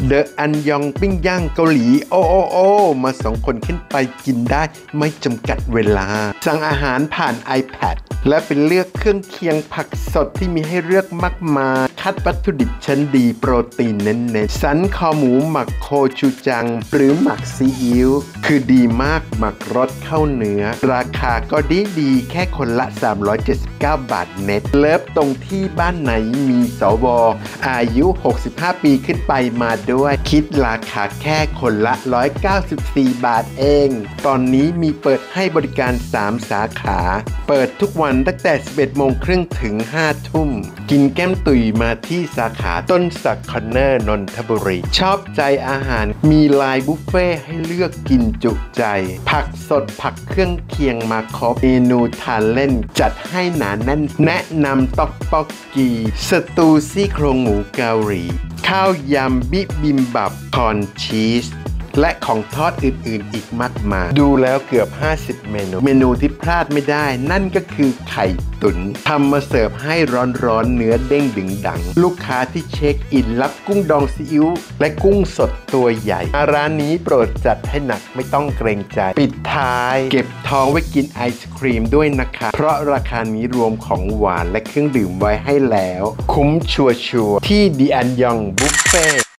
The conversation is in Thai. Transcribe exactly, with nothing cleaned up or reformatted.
เดอะอันยองปิ้งย่างเกาหลีโอโอโอมาสองคนขึ้นไปกินได้ไม่จำกัดเวลาสั่งอาหารผ่าน iPad และเป็นเลือกเครื่องเคียงผักสดที่มีให้เลือกมากมายคัดวัตถุดิบชั้นดีโปรตีนเน้นๆสันคอหมูหมักโคชูจังหรือหมักซีอิ๊วคือดีมากหมักรสเข้าเนื้อราคาก็ดีดีแค่คนละสามร้อยเจ็ดสิบเก้าบาทเน็ตเลิฟตรงที่บ้านไหนมีสวอายุหกสิบห้าปีขึ้นไปมาด้วยคิดราคาแค่คนละหนึ่งร้อยเก้าสิบสี่บาทเองตอนนี้มีเปิดให้บริการสามสาขาเปิดทุกวันตั้งแต่สิบเอ็ดโมงครึ่งถึงห้าทุ่มกินแก้มตุ๋ยมาที่สาขาต้นสักคอนเนอร์นนทบุรีชอบใจอาหารมีไลน์บุฟเฟ่ให้เลือกกินจุใจผักสดผักเครื่องเคียงมาครบเมนูทานเล่นจัดให้หนาแน่นแนะนำต๊อกป๊อกกีสตูซี่โครงหมูเกาหลีข้าวยำบิบิมบับคอนชีสและของทอดอื่นๆอีกมากมายดูแล้วเกือบห้าสิบเมนูเมนูที่พลาดไม่ได้นั่นก็คือไข่ตุ๋นทำมาเสิร์ฟให้ร้อนๆเนื้อเด้งดึงดังลูกค้าที่เช็คอินรับกุ้งดองซีอิ๊วและกุ้งสดตัวใหญ่ร้านนี้โปรดจัดให้หนักไม่ต้องเกรงใจปิดท้ายเก็บท้องไว้กินไอศครีมด้วยนะคะเพราะราคานี้รวมของหวานและเครื่องดื่มไว้ให้แล้วคุ้มชัวร์ๆที่ดีอันยองบุฟเฟ่